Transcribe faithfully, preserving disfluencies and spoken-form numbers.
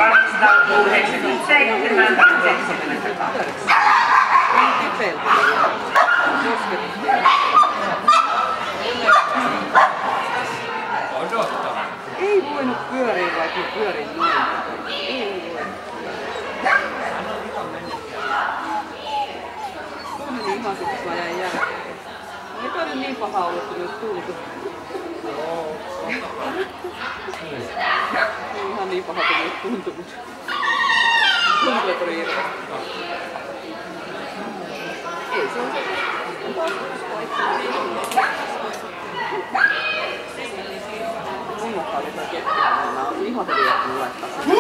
kahdeksansataayhdeksänkymmentäseitsemän seitsemänkymmentäkahdeksan. Ei voinut pyöriä, vaikka pyörin noin. Ei voi. Tuo meni ihan sitten, kun jäi jälkeen. Ei toi nyt niin paha ollut, kun nyt tultu. Ei ihan niin paha, kun nyt tuntui, mutta tuntuu, että oli hirveä. Ei se on se. Unohtaa tätä keppiä, mä oon ihan hyvin jättänyt laittaa sen.